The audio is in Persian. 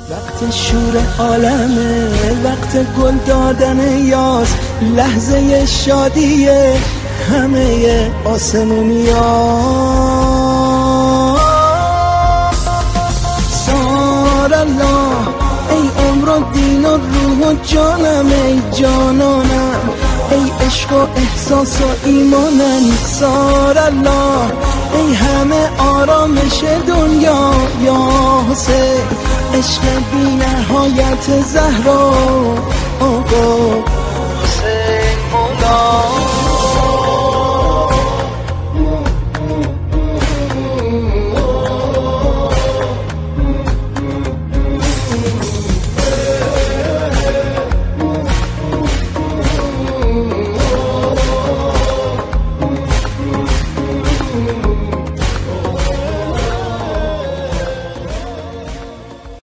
وقت شور عالمه، وقت گل دادن یاس، لحظه شادیه همه آسمونیا. سار الله ای عمر و دین و روح و جانم، ای جانانم، ای عشق و احساس و ایمانم. سار الله ای همه آرامش دنیا، یا حسین عشق بی نهایت زهرا، آقا حسین مولا.